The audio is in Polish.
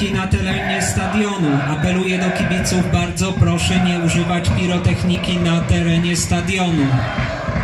pirotechniki na terenie stadionu. Apeluję do kibiców, bardzo proszę nie używać pirotechniki na terenie stadionu.